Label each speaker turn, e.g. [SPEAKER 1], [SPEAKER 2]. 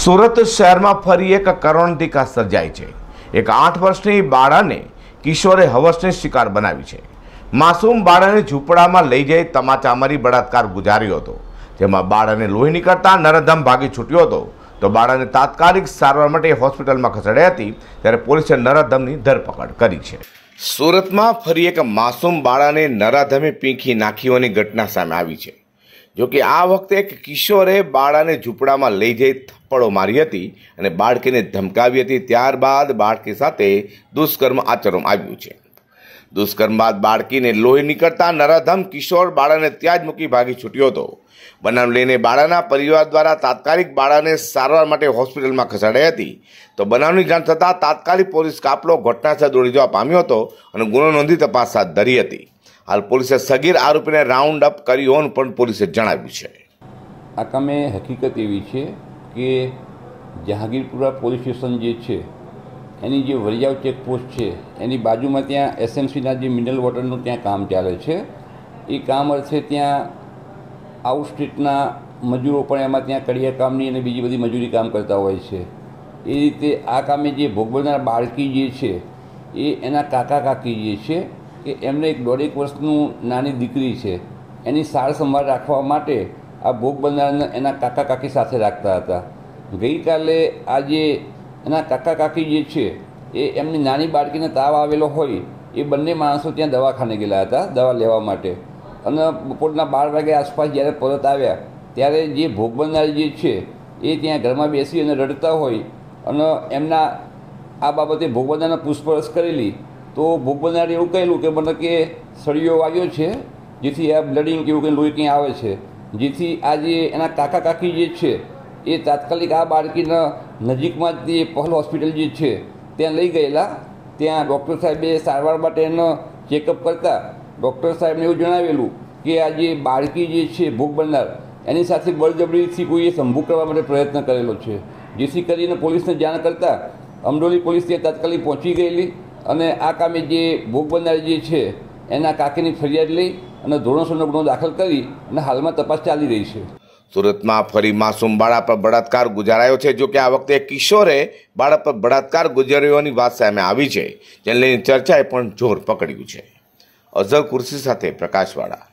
[SPEAKER 1] સુરત શહેરમાં ફરી એક કરુણિકા સર્જાઈ છે। એક 8 વર્ષની બાળાને કિશોરે હવસની શિકાર બનાવી છે। માસૂમ બાળાને ઝૂંપડામાં લઈ જઈ તમાચા મારી બળાત્કાર ગુજાર્યો હતો, જેમાં બાળાને લોહી નીકળતા નરધમ ભાગી છૂટ્યો હતો। તો બાળાને તાત્કાલિક સારવાર માટે હોસ્પિટલમાં ખસેડાઈ હતી, ત્યારે પોલીસે નરાધમની ધરપકડ કરી છે। સુરતમાં ફરી એક માસૂમ બાળાને નરાધમે પીંખી નાખ્યોની ઘટના સામે આવી છે। જો કે આ વખતે એક કિશોરે બાળાને ઝૂંપડામાં લઈ જઈ થપ્પડો મારી હતી અને બાળકીને ધમકાવી હતી। ત્યારબાદ બાળકી સાથે દુષ્કર્મ આચરવામાં આવ્યું છે। દુષ્કર્મ બાદ બાળકીને લોહી નીકળતા નરાધમ કિશોર બાળાને ત્યાં જ મૂકી ભાગી છૂટ્યો હતો। બનાવ લઈને બાળાના પરિવાર દ્વારા તાત્કાલિક બાળાને સારવાર માટે હોસ્પિટલમાં ખસેડાઈ હતી। તો બનાવની જાણ થતાં તાત્કાલિક પોલીસ કાફલો ઘટનાસ્થળે દોડી જવા પામ્યો હતો અને ગુનો નોંધી તપાસ હાથ ધરી હતી। હાલ પોલીસે સગીર આરોપીને રાઉન્ડ અપ કરી હોવાનું પણ પોલીસે જણાવ્યું છે।
[SPEAKER 2] આ કામે હકીકત એવી છે કે જહાંગીરપુરા પોલીસ સ્ટેશન જે છે એની જે વરિયાવ ચેકપોસ્ટ છે એની બાજુમાં ત્યાં એસએમસીના જે મિનરલ વોટરનું ત્યાં કામ ચાલે છે। એ કામ અર્થે ત્યાં આઉટ સ્ટ્રીટના મજૂરો પણ એમાં ત્યાં કડિયા કામની અને બીજી બધી મજૂરી કામ કરતા હોય છે। એ રીતે આ કામે જે ભોગ બનનાર બાળકી જે છે એ એના કાકા કાકી જે છે કે એમને એક 1.5 વર્ષનું નાની દીકરી છે, એની સાર સંભાળ રાખવા માટે આ ભોગ બનનારને એના કાકા કાકી સાથે રાખતા હતા। ગઈકાલે આ જે એના કાકા કાકી જે છે એ એમની નાની બાળકીને તાવ આવેલો હોય એ બંને માણસો ત્યાં દવાખાને ગયેલા હતા દવા લેવા માટે, અને બપોરના 12 વાગ્યા આસપાસ જ્યારે પરત આવ્યા ત્યારે જે ભોગ બનનાર જે છે એ ત્યાં ઘરમાં બેસી અને રડતા હોય અને એમના આ બાબતે ભોગ બનનારને પૂછપરછ કરેલી તો ભોગ બનનારે એવું કહેલું કે મને કે સળિયો વાગ્યો છે, જેથી આ બ્લડિંગ કે એવું કંઈ લોહી કંઈ આવે છે, જેથી આ જે એના કાકા કાકી જે છે એ તાત્કાલિક આ બાળકીના નજીકમાં જ જે પહલ હોસ્પિટલ જે છે ત્યાં લઈ ગયેલા। ત્યાં ડૉક્ટર સાહેબે સારવાર માટે એનો ચેકઅપ કરતાં ડૉક્ટર સાહેબને એવું જણાવેલું કે આ જે બાળકી જે છે ભોગ બનનાર એની સાથે બળજબરીથી કોઈએ સંભોગ કરવા માટે પ્રયત્ન કરેલો છે, જેથી કરીને પોલીસને જાણ કરતાં અમરોલી પોલીસ ત્યાં તાત્કાલિક પહોંચી ગયેલી અને આ કામે જે ભોગ બનનાર જે છે એના કાકીની ફરિયાદ લઈ અને ધોરણસરનો ગુનો દાખલ કરી અને હાલમાં તપાસ ચાલી રહી છે।
[SPEAKER 1] સુરતમાં ફરી માસૂમ બાળા પર બળાત્કાર ગુજારાયો છે। જો કે આ વખતે કિશોરે બાળા પર બળાત્કાર ગુજાર્યોની વાત સામે આવી છે, જેને લઈને ચર્ચાએ પણ જોર પકડ્યું છે। અઝર કુર્સી સાથે પ્રકાશવાળા।